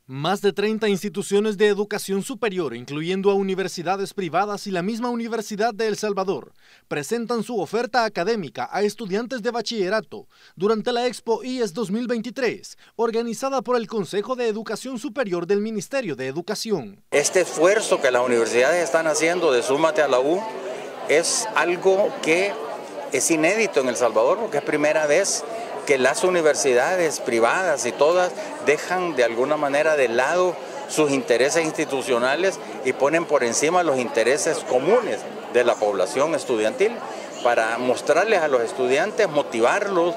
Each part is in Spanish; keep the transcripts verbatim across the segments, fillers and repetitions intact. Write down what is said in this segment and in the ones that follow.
Más de treinta instituciones de educación superior, incluyendo a universidades privadas y la misma Universidad de El Salvador, presentan su oferta académica a estudiantes de bachillerato durante la Expo I E S dos mil veintitrés, organizada por el Consejo de Educación Superior del Ministerio de Educación. Este esfuerzo que las universidades están haciendo de Súmate a la U es algo que es inédito en El Salvador, porque es primera vez que las universidades privadas y todas dejan de alguna manera de lado sus intereses institucionales y ponen por encima los intereses comunes de la población estudiantil para mostrarles a los estudiantes, motivarlos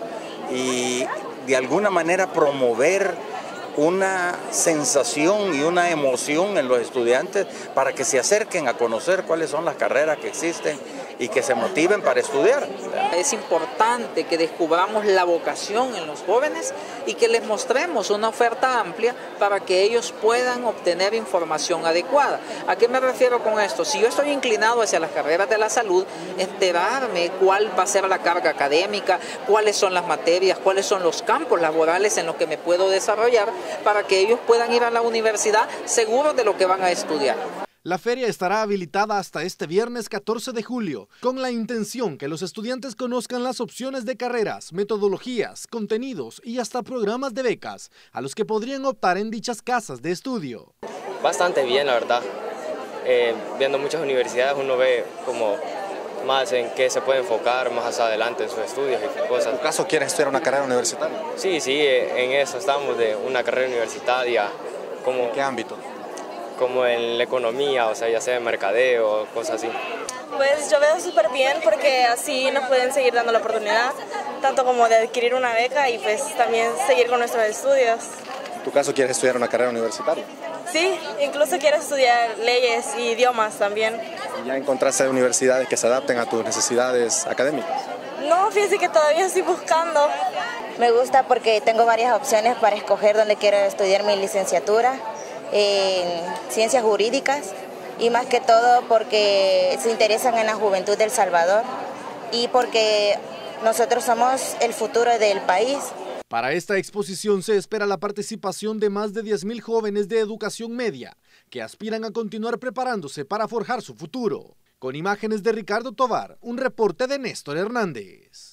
y de alguna manera promover una sensación y una emoción en los estudiantes para que se acerquen a conocer cuáles son las carreras que existen y que se motiven para estudiar. Es importante que descubramos la vocación en los jóvenes y que les mostremos una oferta amplia para que ellos puedan obtener información adecuada. ¿A qué me refiero con esto? Si yo estoy inclinado hacia las carreras de la salud, enterarme cuál va a ser la carga académica, cuáles son las materias, cuáles son los campos laborales en los que me puedo desarrollar, para que ellos puedan ir a la universidad seguros de lo que van a estudiar. La feria estará habilitada hasta este viernes catorce de julio, con la intención que los estudiantes conozcan las opciones de carreras, metodologías, contenidos y hasta programas de becas a los que podrían optar en dichas casas de estudio. Bastante bien, la verdad. Eh, viendo muchas universidades uno ve como más en qué se puede enfocar más hacia adelante en sus estudios y cosas. ¿En tu caso quieres estudiar una carrera universitaria? Sí, sí, en eso estamos, de una carrera universitaria. Como, ¿En qué ámbito? Como en la economía, o sea, ya sea en mercadeo, cosas así. Pues yo veo súper bien porque así nos pueden seguir dando la oportunidad, tanto como de adquirir una beca y pues también seguir con nuestros estudios. ¿En tu caso quieres estudiar una carrera universitaria? Sí, incluso quiero estudiar leyes y idiomas también. ¿Y ya encontraste universidades que se adapten a tus necesidades académicas? No, fíjate que todavía estoy buscando. Me gusta porque tengo varias opciones para escoger dónde quiero estudiar mi licenciatura en ciencias jurídicas y más que todo porque se interesan en la juventud de El Salvador y porque nosotros somos el futuro del país. Para esta exposición se espera la participación de más de diez mil jóvenes de educación media que aspiran a continuar preparándose para forjar su futuro. Con imágenes de Ricardo Tovar, un reporte de Néstor Hernández.